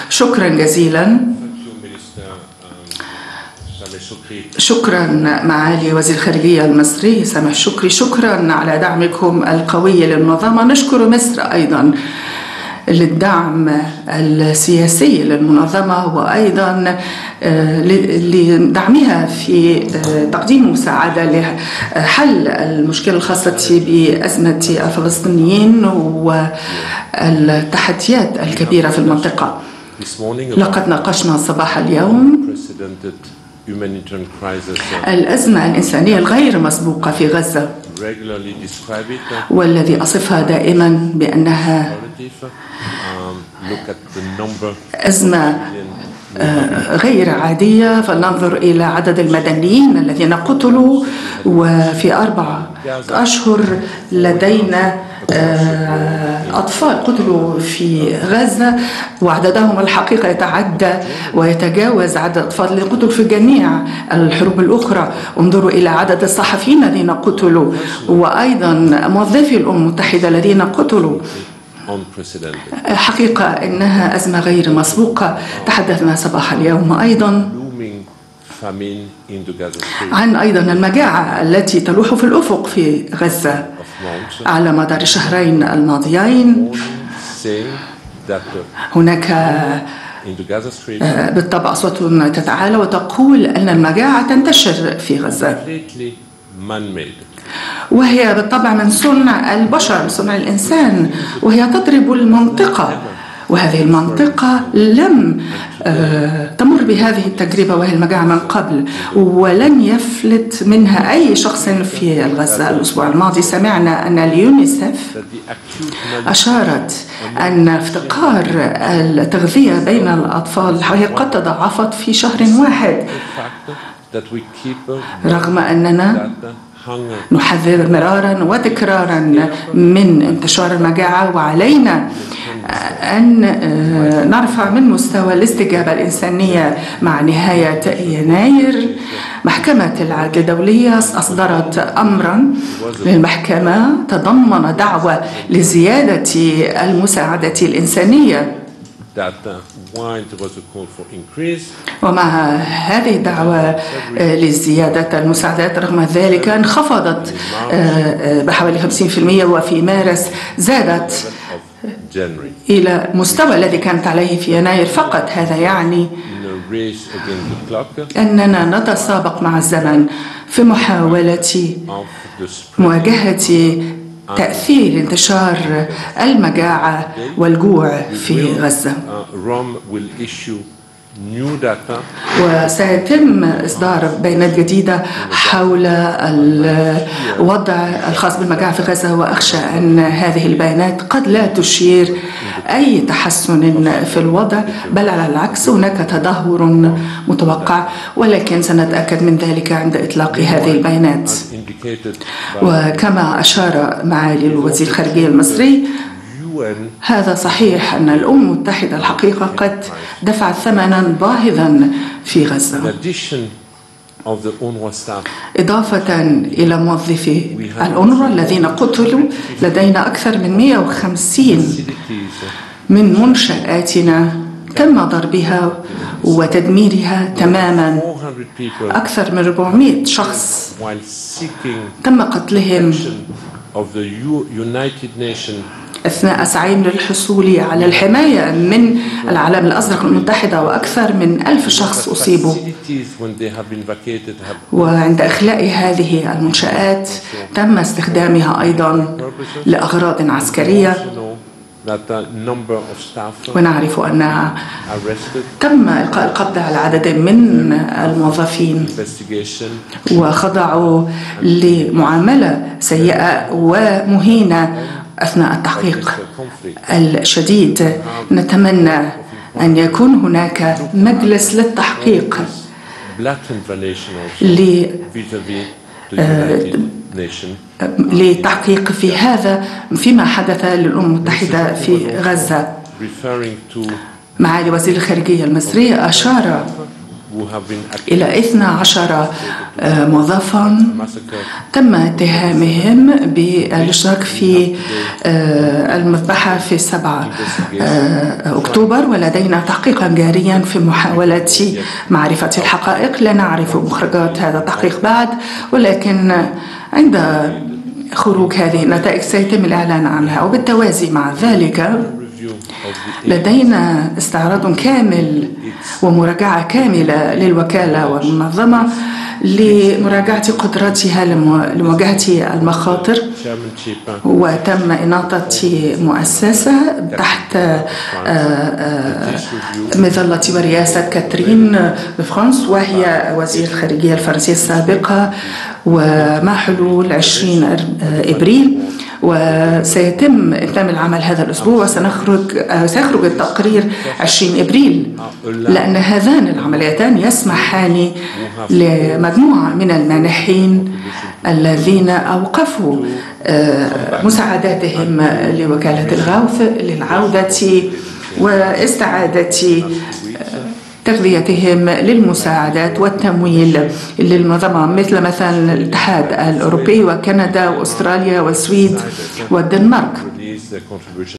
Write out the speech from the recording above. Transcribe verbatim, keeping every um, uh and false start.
شكرا جزيلا. شكرا معالي وزير الخارجية المصري سامح شكري، شكرا على دعمكم القوي للمنظمة. نشكر مصر أيضا للدعم السياسي للمنظمة، وأيضا لدعمها في تقديم مساعدة لحل المشكلة الخاصة بأزمة الفلسطينيين والتحديات الكبيرة في المنطقة. لقد ناقشنا صباح اليوم الأزمة الإنسانية الغير مسبوقة في غزة، والذي أصفها دائما بأنها أزمة غير عادية. فلننظر إلى عدد المدنيين الذين قتلوا، وفي أربعة أشهر لدينا أطفال قتلوا في غزة، وعددهم الحقيقة يتعدى ويتجاوز عدد الأطفال الذين قتلوا في جميع الحروب الأخرى. انظروا إلى عدد الصحفيين الذين قتلوا، وأيضا موظفي الأمم المتحدة الذين قتلوا. حقيقة إنها أزمة غير مسبوقة. تحدثنا صباح اليوم أيضا عن أيضا المجاعة التي تلوح في الأفق في غزة على مدار الشهرين الماضيين. هناك بالطبع أصوات تتعالى وتقول أن المجاعة تنتشر في غزة، وهي بالطبع من صنع البشر، من صنع الإنسان، وهي تضرب المنطقة. وهذه المنطقة لم تمر بهذه التجربة وهي المجاعة من قبل، ولن يفلت منها أي شخص في غزة. الأسبوع الماضي سمعنا أن اليونيسف أشارت أن افتقار التغذية بين الأطفال قد تضاعفت في شهر واحد، رغم أننا نحذر مرارا وتكرارا من انتشار المجاعة، وعلينا أن نرفع من مستوى الاستجابة الإنسانية. مع نهاية يناير محكمة العدل الدولية أصدرت أمرا للمحكمة تضمن دعوة لزيادة المساعدة الإنسانية، ومع هذه الدعوة لزيادة المساعدات رغم ذلك انخفضت بحوالي خمسين بالمئة، وفي مارس زادت إلى مستوى الذي كانت عليه في يناير فقط. هذا يعني أننا نتسابق مع الزمن في محاولة مواجهة تأثير انتشار المجاعة والجوع في غزة. وسيتم إصدار بيانات جديدة حول الوضع الخاص بالمجاعة في غزة، وأخشى أن هذه البيانات قد لا تشير أي تحسن في الوضع، بل على العكس هناك تدهور متوقع، ولكن سنتأكد من ذلك عند إطلاق هذه البيانات. وكما أشار معالي الوزير الخارجية المصري، هذا صحيح أن الأمم المتحدة الحقيقة قد دفعت ثمنا باهظا في غزة. إضافة إلى موظفي الأونروا الذين قتلوا، لدينا أكثر من مئة وخمسين من منشآتنا تم ضربها وتدميرها تماما. أكثر من أربعمئة شخص تم قتلهم أثناء سعيهم للحصول على الحماية من العلم الأزرق المتحدة، وأكثر من ألف شخص أصيبوا. وعند إخلاء هذه المنشآت تم استخدامها أيضا لأغراض عسكرية، ونعرف أنها تم إلقاء القبض على عدد من الموظفين وخضعوا لمعاملة سيئة ومهينة أثناء التحقيق الشديد. نتمنى أن يكون هناك مجلس للتحقيق لتحقيق في هذا فيما حدث للأمم المتحدة في غزة. معالي وزير الخارجية المصري أشار إلى اثني عشر موظفا تم اتهامهم بالاشتراك في المذبحة في سبعة أكتوبر، ولدينا تحقيقا جاريا في محاولة معرفة الحقائق. لا نعرف مخرجات هذا التحقيق بعد، ولكن عند خروج هذه النتائج سيتم الإعلان عنها. وبالتوازي مع ذلك لدينا استعراض كامل ومراجعة كاملة للوكالة والمنظمة لمراجعة قدراتها لمواجهة المخاطر، وتم إناطة مؤسسة تحت مظلة ورئاسة كاترين فرانس، وهي وزير الخارجية الفرنسية السابقة، ومع حلول عشرين إبريل. وسيتم إتمام العمل هذا الأسبوع، وسنخرج سيخرج التقرير عشرين إبريل، لأن هذان العمليتان يسمحان لمجموعة من المانحين الذين أوقفوا مساعداتهم لوكالة الغوث للعودة واستعادة تغذيتهم للمساعدات والتمويل للمنظمة، مثل مثلا الاتحاد الأوروبي وكندا وأستراليا والسويد والدنمارك.